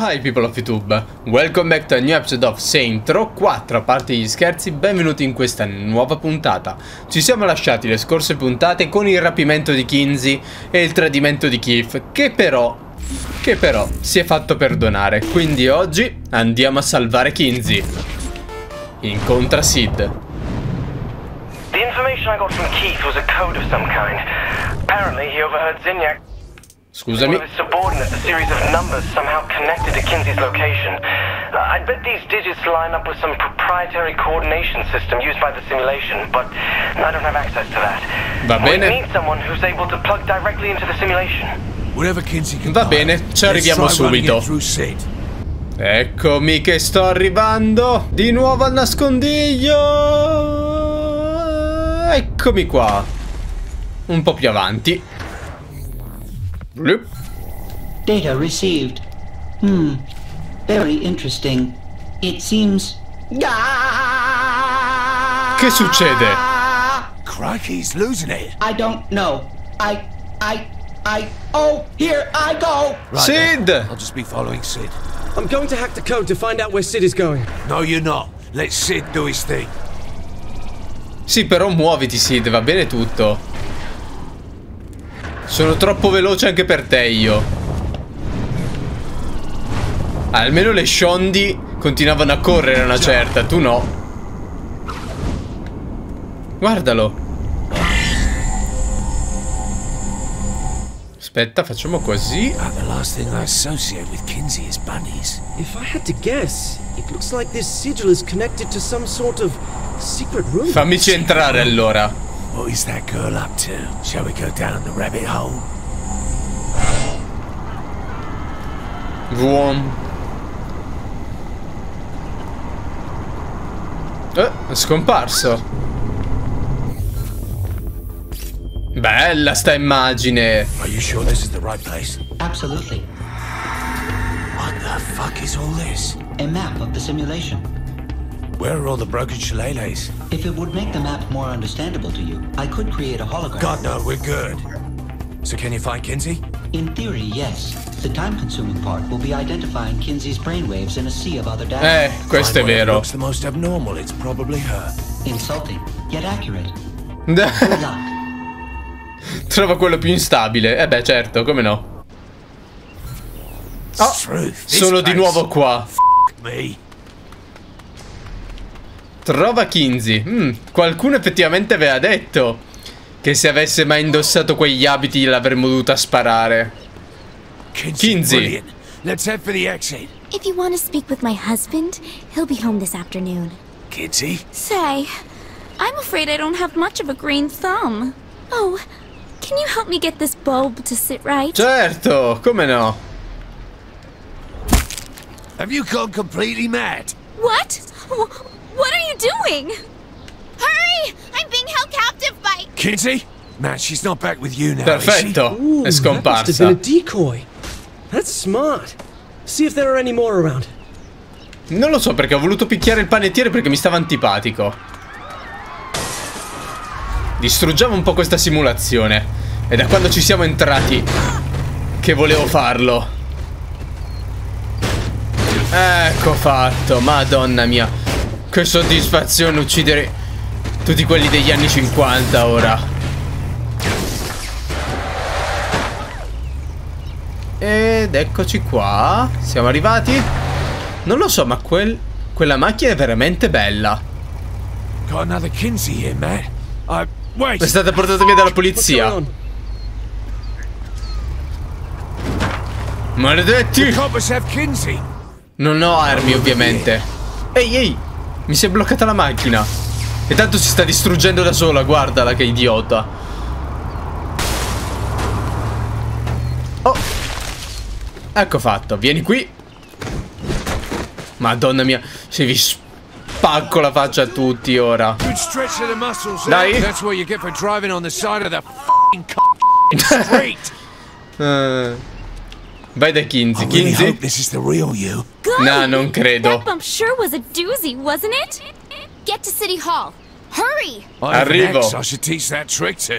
Hi people of YouTube, welcome back to a new episode of Saints Row 4. A parte gli scherzi, benvenuti in questa nuova puntata. Ci siamo lasciati le scorse puntate con il rapimento di Kinzie e il tradimento di Keith, che però si è fatto perdonare. Quindi oggi andiamo a salvare Kinzie. Incontra Sid. The information I got from Keith was a code of some kind. Apparently he overheard Zinyak. Scusami. One of his subordinates, a series of numbers somehow connected to Kinzie's location. I bet these digits line up with some proprietary coordination system used by the simulation, but I don't have access to that. Va bene. We need someone who's able to plug directly into the simulation. Va bene, ci arriviamo subito. Eccomi che sto arrivando. Di nuovo al nascondiglio. Eccomi qua. Un po' più avanti. Bloop. Data received. Very interesting. It seems... Che succede? Crikey's losing it. I don't know. Oh, here I go! Right Sid! then, I'll just be following Sid. I'm going to hack the code to find out where Sid is going. No, you're not. Let Sid do his thing. Sì, però muoviti, Sid, va bene tutto. Sono troppo veloce anche per te io. Almeno le sciondi continuavano a correre una certa, tu no. Guardalo. Aspetta, facciamo così. The last thing I associate with Kinzie is bunnies. If I had to guess, it looks like this sigil is connected to some sort of secret room. Fammici entrare allora. What is that girl up to? Shall we go down the rabbit hole? Vuom. È scomparso. Bella sta immagine. Are you sure this is the right place? Absolutely. What the fuck is all this? A map of the simulation. Where are all the broken shillelaghs? If it would make the map more understandable to you, I could create a hologram. God, no, we're good. So can you find Kinzie? In theory, yes. The time-consuming part will be identifying Kinzie's brainwaves in a sea of other data. Questo è Find whatever vero. looks the most abnormal, it's probably her. Insulting, yet accurate. Good luck. Trova quello più instabile. Beh, certo, come no. Oh, Truth. This sono di place. nuovo qua. Me. Trova Kinzie. Qualcuno effettivamente aveva detto che se avesse mai indossato quegli abiti l'avremmo dovuta sparare. Kinzie. Brilliant. Let's head for the exit. If you want to speak with my husband, he'll be home this afternoon. Kinzie? Say, I'm afraid I don't have much of a green thumb. Oh, can you help me get this bulb to sit right? Certo, come no. Have you gone completely mad? What? What are you doing? Hurry! I'm being held captive by... Kinzie? Man, she's not back with you now, is she? Perfetto. Ooh, È that must have scomparsa. been a decoy. That's smart. See if there are any more around. Non lo so perché ho voluto picchiare il panettiere perché mi stava antipatico. Distruggiamo un po' questa simulazione. È da quando ci siamo entrati che volevo farlo. Ecco fatto. Madonna mia, che soddisfazione uccidere tutti quelli degli anni 50 ora. Ed eccoci qua. Siamo arrivati. Non lo so, ma quella macchina è veramente bella. Got another Kinzie here, man. Wait. È stata portata via dalla What's going polizia. on? Maledetti. Coppers have Kinzie. Non ho armi ovviamente. Ehi, ehi, mi si è bloccata la macchina. E tanto si sta distruggendo da sola. Guardala che idiota. Oh, ecco fatto, vieni qui. Madonna mia, se vi spacco la faccia a tutti ora. Good stretch of the muscles. Dai. That's what you get for driving on the side of the f***ing street. Vai da Kinzie. I really Kinzie? hope this is the real you. Good! No, non credo. That bump sure was a doozy, wasn't it? Get to City Hall. Hurry! I have an Arrivo. ex I should teach that trick to.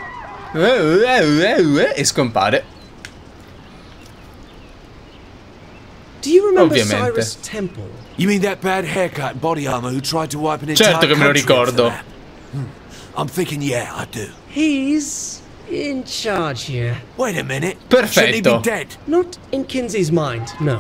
E scompare. remember Ovviamente. Cyrus Temple? You mean that bad haircut and body armor who tried to wipe an entire Certo che me lo country off the ricordo. map? I'm thinking, yeah, I do. He's in charge here. Wait a minute. Shouldn't he be Perfetto. dead? Not in Kinsey's mind, no.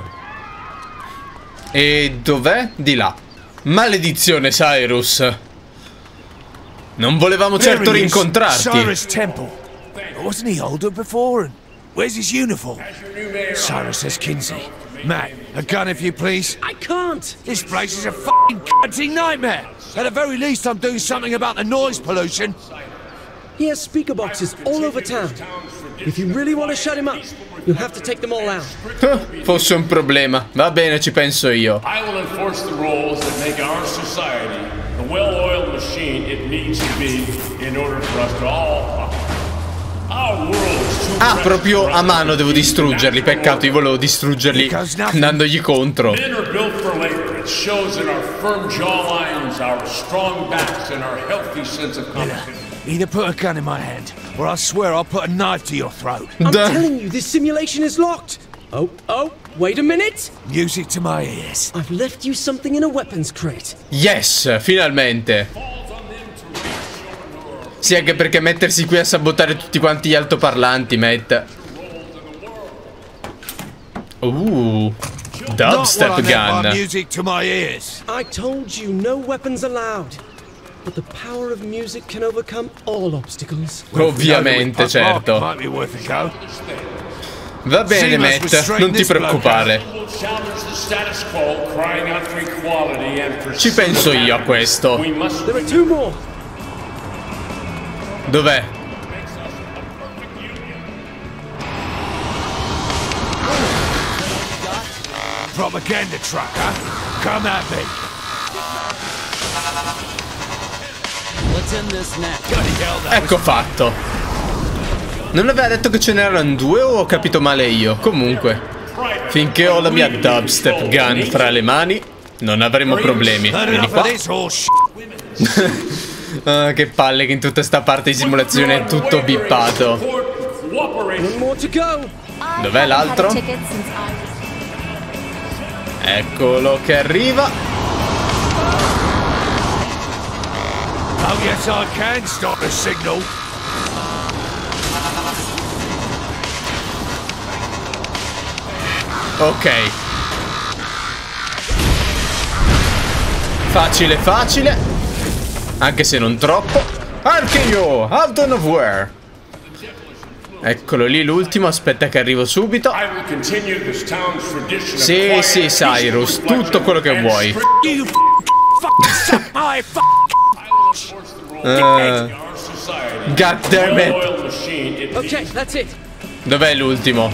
E dov'è? Di là. Maledizione, Cyrus. Non volevamo certo There he is, rincontrarti. Cyrus Temple. Wasn't he older before? And where's his uniform? Cyrus says Kinsey. Matt, a gun if you please. I can't! This place is a fucking cunty nightmare. At the very least, I'm doing something about the noise pollution. He has speaker boxes all over town. If you really want to shut him up, you'll have to take them all out. Fosse un problema. Va bene, ci penso io. I will enforce the rules that make our society the well-oiled machine it needs to be in order for us to all... Our world is too Ah, precious proprio for us a mano to devo be distruggerli. natural Peccato, io volevo distruggerli andandogli contro. Men are built for labor. It shows in our firm jawlines, our strong backs, and our healthy sense of competence. Either put a gun in my hand, or I swear I'll put a knife to your throat. I'm Duh. telling you, this simulation is locked. Oh, wait a minute. Music to my ears. I've left you something in a weapons crate. Yes, finalmente. Sì, anche perché mettersi qui a sabotare tutti quanti gli altoparlanti, Matt. Dubstep Not what I meant by gun. music to my ears. I told you, no weapons allowed. But the power of music can overcome all obstacles. Ovviamente, certo. Might be worth a go. Va bene, Matt, non ti preoccupare. We'll challenge the status quo, crying out for equality and for Ci penso io a questo. We must There are two more. Dov'è? Propaganda truck, huh? Come at me. What's in this net? Bloody hell, that Ecco fatto. Non aveva detto che ce n'erano due o ho capito male io? Comunque, finché ho la mia dubstep gun fra le mani, non avremo problemi. Not Vieni enough qua. of this horse Ah, che palle che in tutta sta parte di simulazione è tutto bippato. One more to go. Dov'è l'altro? Eccolo che arriva. Oh yes, I can stop the signal. Ok. Facile, facile. Anche se non troppo. Anche io, out of nowhere. Eccolo lì l'ultimo, aspetta che arrivo subito. I will continue this town's tradition of Sì, quiet, sì, Cyrus, peaceful tutto quello che reflection vuoi. and strength You suck my in our society. God damn it. Well-oiled machine it Okay, needs. that's it. Dov'è l'ultimo?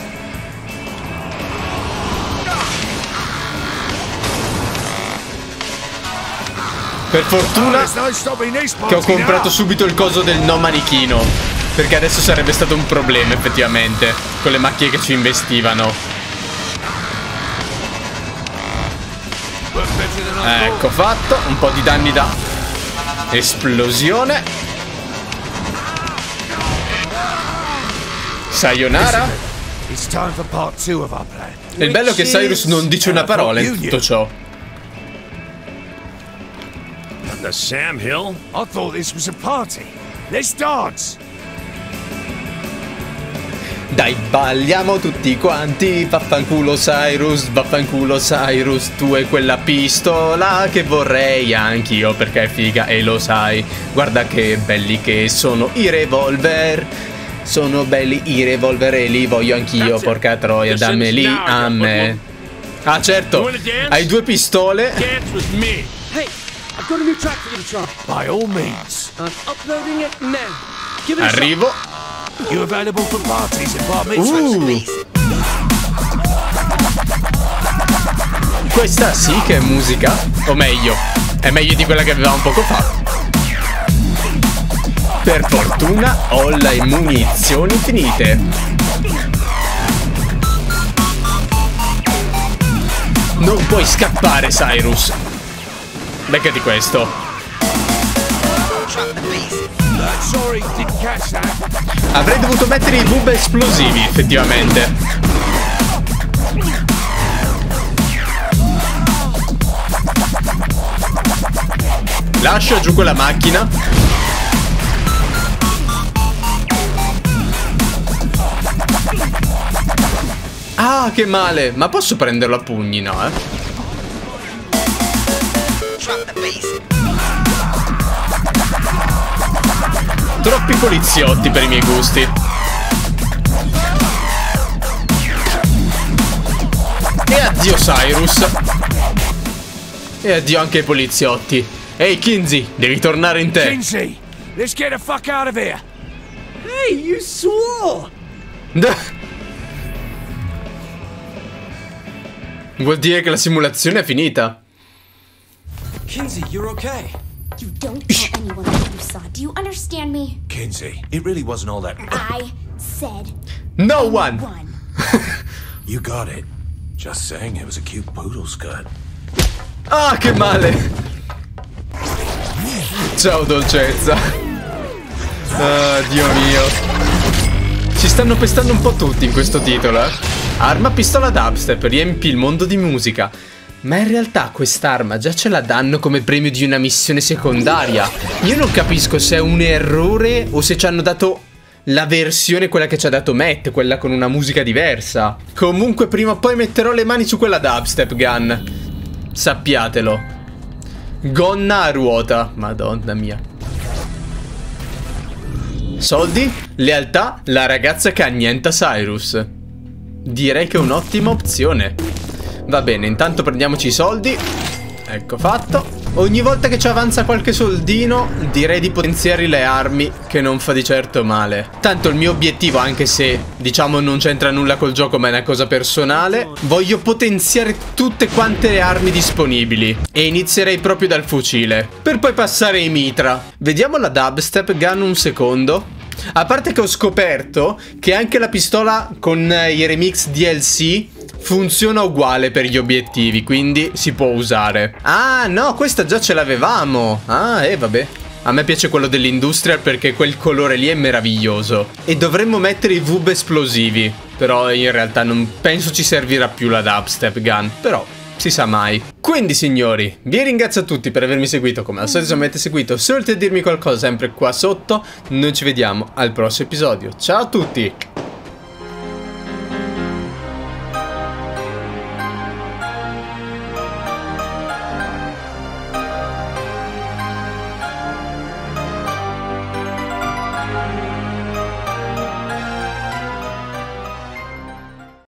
Per fortuna There's no stopping this che ho party comprato now. subito il coso del no manichino, perché adesso sarebbe stato un problema effettivamente con le macchie che ci investivano. Work better than I thought. Ecco fatto, un po' di danni da esplosione. Sayonara. It's time for part 2 of our plan. E il bello è che Cyrus non dice una parola in tutto ciò. The Sam Hill? I thought this was a party. Let's dance. Dai, balliamo tutti quanti. Vaffanculo Cyrus, tu hai quella pistola che vorrei anch'io perché è figa e lo sai. Guarda che belli che sono i revolver. Sono belli i revolver e li voglio anch'io, porca troia, dammeli a me. Ah certo, hai due pistole. Dance with me. Hey, I've got a new track for you to try. By all means. I'm uploading it now. Give it a shot. Arrivo. You available for parties and bar mitzvahs? Questa sì che è musica. O meglio, è meglio di quella che avevamo poco fa. Per fortuna ho le munizioni finite. Non puoi scappare, Cyrus. Beccati questo. Sorry, didn't catch that. Avrei dovuto mettere i boob esplosivi, effettivamente. Lascia giù quella macchina. Ah, che male. Ma posso prenderlo a pugni? No, Troppi poliziotti per i miei gusti. E addio Cyrus. E addio anche ai poliziotti. Ehi Kinsey, devi tornare in te. Kinsey, let's get the fuck out of here. Hey, you swore! Vuol dire che la simulazione è finita. Kinsey, you're okay. You don't tell anyone what you saw. Do you understand me? Kinsey, it really wasn't all that. I said No one. You got it. Just saying, it was a cute poodle skirt. Ah, che male. Ciao dolcezza. Ah, Dio mio. Ci stanno pestando un po' tutti in questo titolo, Arma pistola dubstep, riempi il mondo di musica. Ma in realtà quest'arma già ce la danno come premio di una missione secondaria. Io non capisco se è un errore o se ci hanno dato la versione, quella che ci ha dato Matt, quella con una musica diversa. Comunque prima o poi metterò le mani su quella dubstep gun. Sappiatelo. Gonna a ruota. Madonna mia. Soldi, lealtà, la ragazza che annienta Cyrus. Direi che è un'ottima opzione. Va bene, intanto prendiamoci i soldi. Ecco fatto. Ogni volta che ci avanza qualche soldino, direi di potenziare le armi, che non fa di certo male. Tanto il mio obiettivo, anche se diciamo non c'entra nulla col gioco ma è una cosa personale, voglio potenziare tutte quante le armi disponibili. E inizierei proprio dal fucile, per poi passare ai mitra. Vediamo la dubstep gun un secondo. A parte che ho scoperto che anche la pistola con i remix DLC funziona uguale per gli obiettivi, quindi si può usare. Ah no, questa già ce l'avevamo. Ah, vabbè. A me piace quello dell'industrial perché quel colore lì è meraviglioso. E dovremmo mettere i VUB esplosivi. Però in realtà non penso ci servirà più la dubstep gun. Però si sa mai. Quindi signori, vi ringrazio a tutti per avermi seguito. Come al solito se mi avete seguito, se volete dirmi qualcosa sempre qua sotto. Noi ci vediamo al prossimo episodio. Ciao a tutti.